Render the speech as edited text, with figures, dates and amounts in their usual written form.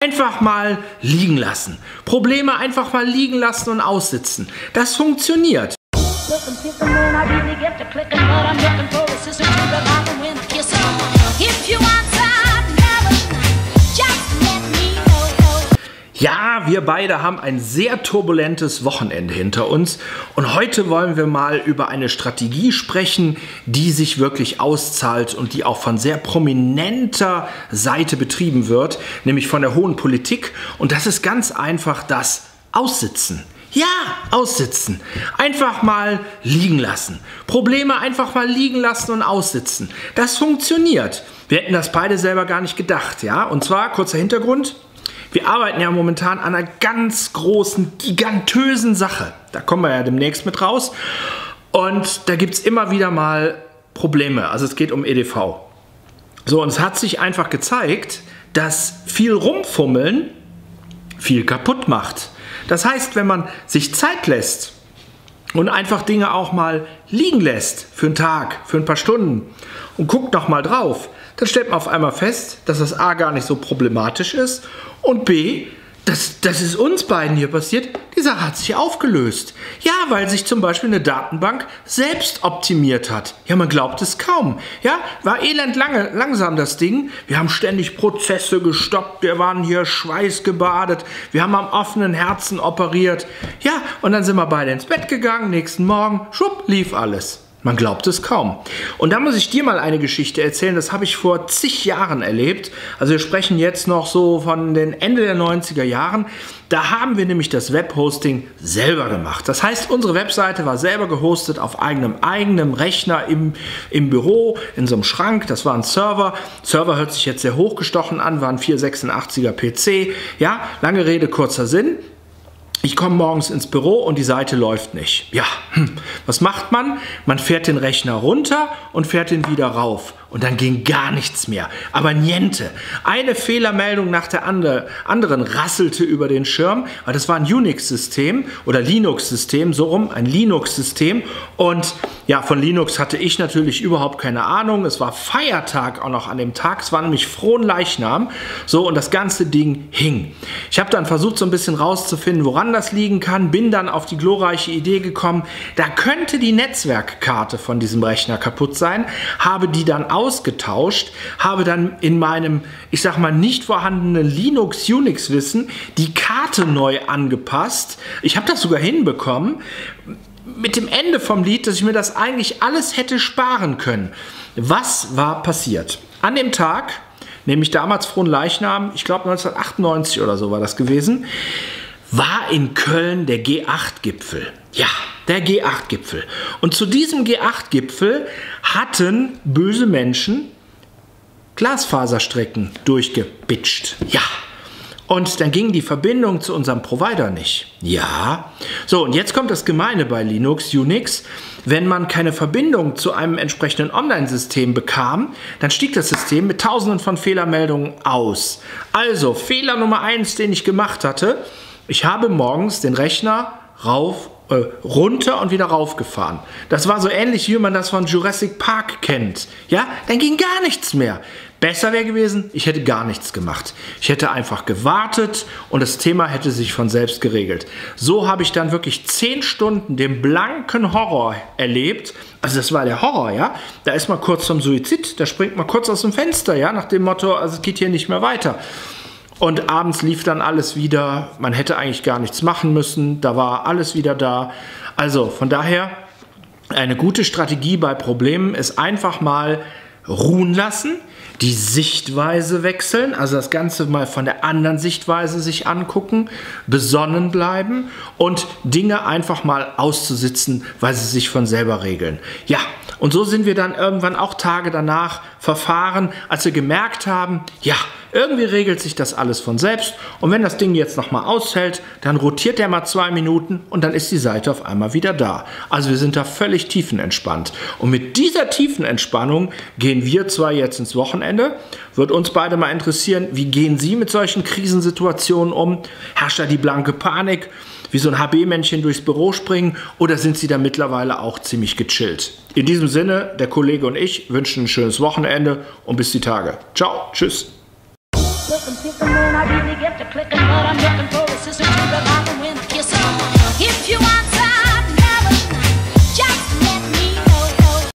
Einfach mal liegen lassen. Probleme einfach mal liegen lassen und aussitzen. Das funktioniert. Ja, wir beide haben ein sehr turbulentes Wochenende hinter uns und heute wollen wir mal über eine Strategie sprechen, die sich wirklich auszahlt und die auch von sehr prominenter Seite betrieben wird, nämlich von der hohen Politik, und das ist ganz einfach das Aussitzen. Ja, aussitzen. Einfach mal liegen lassen. Probleme einfach mal liegen lassen und aussitzen. Das funktioniert. Wir hätten das beide selber gar nicht gedacht, ja? Und zwar, kurzer Hintergrund: Wir arbeiten ja momentan an einer ganz großen, gigantösen Sache. Da kommen wir ja demnächst mit raus. Und da gibt es immer wieder mal Probleme. Also es geht um EDV. So, und es hat sich einfach gezeigt, dass viel Rumfummeln viel kaputt macht. Das heißt, wenn man sich Zeit lässt und einfach Dinge auch mal liegen lässt für einen Tag, für ein paar Stunden und guckt noch mal drauf, dann stellt man auf einmal fest, dass das A gar nicht so problematisch ist und B, das ist uns beiden hier passiert, die Sache hat sich aufgelöst. Ja, weil sich zum Beispiel eine Datenbank selbst optimiert hat. Ja, man glaubt es kaum. Ja, war langsam das Ding. Wir haben ständig Prozesse gestoppt, wir waren hier schweißgebadet, wir haben am offenen Herzen operiert. Ja, und dann sind wir beide ins Bett gegangen, nächsten Morgen, schwupp, lief alles. Man glaubt es kaum. Und da muss ich dir mal eine Geschichte erzählen, das habe ich vor zig Jahren erlebt. Also wir sprechen jetzt noch so von den Ende der 90er Jahren. Da haben wir nämlich das Webhosting selber gemacht. Das heißt, unsere Webseite war selber gehostet auf eigenem Rechner im Büro, in so einem Schrank. Das war ein Server. Server hört sich jetzt sehr hochgestochen an, war ein 486er PC. Ja, lange Rede, kurzer Sinn. Ich komme morgens ins Büro und die Seite läuft nicht. Ja, was macht man? Man fährt den Rechner runter und fährt ihn wieder rauf. Und dann ging gar nichts mehr. Aber niente. Eine Fehlermeldung nach der anderen rasselte über den Schirm, weil das war ein Unix-System oder Linux-System, so rum, ein Linux-System. Und ja, von Linux hatte ich natürlich überhaupt keine Ahnung. Es war Feiertag auch noch an dem Tag. Es war nämlich Fronleichnam. So, und das ganze Ding hing. Ich habe dann versucht, so ein bisschen rauszufinden, woran das liegen kann. Bin dann auf die glorreiche Idee gekommen, da könnte die Netzwerkkarte von diesem Rechner kaputt sein. Habe die dann ausgetauscht, habe dann in meinem, ich sag mal, nicht vorhandenen Linux-Unix-Wissen die Karte neu angepasst. Ich habe das sogar hinbekommen, mit dem Ende vom Lied, dass ich mir das eigentlich alles hätte sparen können. Was war passiert? An dem Tag, nämlich damals Fronleichnam, ich glaube 1998 oder so war das gewesen, war in Köln der G8-Gipfel. Ja, der G8-Gipfel. Und zu diesem G8-Gipfel hatten böse Menschen Glasfaserstrecken durchgepitcht. Ja. Und dann ging die Verbindung zu unserem Provider nicht. Ja. So, und jetzt kommt das Gemeine bei Linux, Unix. Wenn man keine Verbindung zu einem entsprechenden Online-System bekam, dann stieg das System mit tausenden von Fehlermeldungen aus. Also, Fehler Nummer 1, den ich gemacht hatte: Ich habe morgens den Rechner runter und wieder raufgefahren. Das war so ähnlich, wie man das von Jurassic Park kennt. Ja, dann ging gar nichts mehr. Besser wäre gewesen, ich hätte gar nichts gemacht. Ich hätte einfach gewartet und das Thema hätte sich von selbst geregelt. So habe ich dann wirklich 10 Stunden den blanken Horror erlebt. Also das war der Horror, ja. Da ist man kurz zum Suizid, da springt man kurz aus dem Fenster, ja, nach dem Motto, also es geht hier nicht mehr weiter. Und abends lief dann alles wieder, man hätte eigentlich gar nichts machen müssen, da war alles wieder da. Also von daher, eine gute Strategie bei Problemen ist einfach mal ruhen lassen, die Sichtweise wechseln, also das Ganze mal von der anderen Sichtweise sich angucken, besonnen bleiben und Dinge einfach mal auszusitzen, weil sie sich von selber regeln. Ja, und so sind wir dann irgendwann auch Tage danach verfahren, als wir gemerkt haben, ja, irgendwie regelt sich das alles von selbst und wenn das Ding jetzt nochmal aushält, dann rotiert der mal 2 Minuten und dann ist die Seite auf einmal wieder da. Also wir sind da völlig tiefenentspannt. Und mit dieser Tiefenentspannung gehen wir zwar jetzt ins Wochenende, wird uns beide mal interessieren, wie gehen Sie mit solchen Krisensituationen um? Herrscht da die blanke Panik, wie so ein HB-Männchen durchs Büro springen, oder sind Sie da mittlerweile auch ziemlich gechillt? In diesem Sinne, der Kollege und ich wünschen ein schönes Wochenende und bis die Tage. Ciao, tschüss. pick 'em, man, I really get to clicking, but I'm looking for